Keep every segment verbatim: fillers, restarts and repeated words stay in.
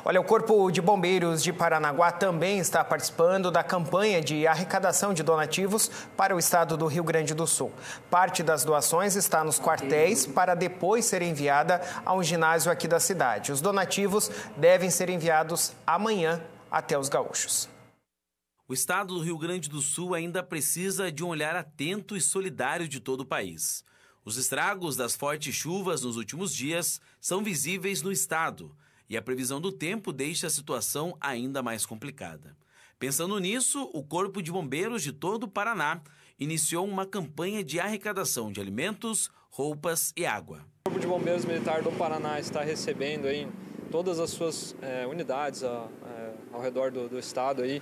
Olha, o Corpo de Bombeiros de Paranaguá também está participando da campanha de arrecadação de donativos para o estado do Rio Grande do Sul. Parte das doações está nos quartéis para depois ser enviada a um ginásio aqui da cidade. Os donativos devem ser enviados amanhã até os gaúchos. O estado do Rio Grande do Sul ainda precisa de um olhar atento e solidário de todo o país. Os estragos das fortes chuvas nos últimos dias são visíveis no estado e a previsão do tempo deixa a situação ainda mais complicada. Pensando nisso, o Corpo de Bombeiros de todo o Paraná iniciou uma campanha de arrecadação de alimentos, roupas e água. O Corpo de Bombeiros Militar do Paraná está recebendo aí todas as suas é, unidades a, é, ao redor do, do estado aí,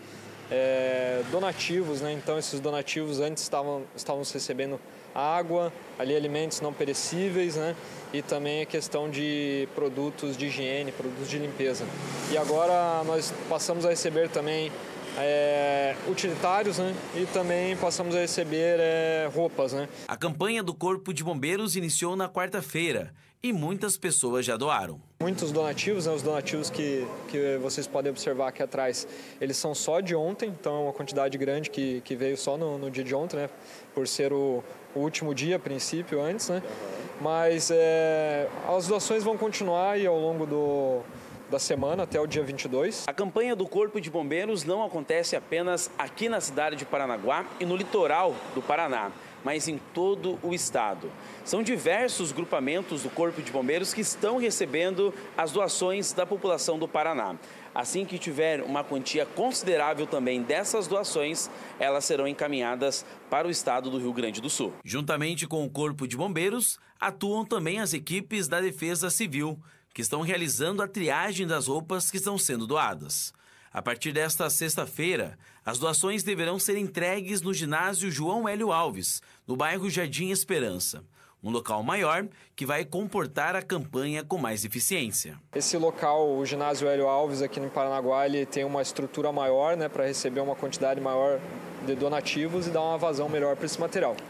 é, donativos, né? Então esses donativos antes estavam estávamos recebendo água, ali alimentos não perecíveis, né? E também a questão de produtos de higiene, produtos de limpeza. E agora nós passamos a receber também é, utilitários, né? E também passamos a receber é, roupas, né? A campanha do Corpo de Bombeiros iniciou na quarta-feira e muitas pessoas já doaram. Muitos donativos, né? Os donativos que, que vocês podem observar aqui atrás, eles são só de ontem, então é uma quantidade grande que, que veio só no, no dia de ontem, né? Por ser o, o último dia, a princípio, antes, né? Mas é, as doações vão continuar aí ao longo do, da semana até o dia vinte e dois. A campanha do Corpo de Bombeiros não acontece apenas aqui na cidade de Paranaguá e no litoral do Paraná, mas em todo o estado. São diversos grupamentos do Corpo de Bombeiros que estão recebendo as doações da população do Paraná. Assim que tiver uma quantia considerável também dessas doações, elas serão encaminhadas para o estado do Rio Grande do Sul. Juntamente com o Corpo de Bombeiros, atuam também as equipes da Defesa Civil, que estão realizando a triagem das roupas que estão sendo doadas. A partir desta sexta-feira, as doações deverão ser entregues no ginásio João Hélio Alves, no bairro Jardim Esperança. Um local maior que vai comportar a campanha com mais eficiência. Esse local, o ginásio Hélio Alves aqui no Paranaguá, ele tem uma estrutura maior, né, para receber uma quantidade maior de donativos e dar uma vazão melhor para esse material.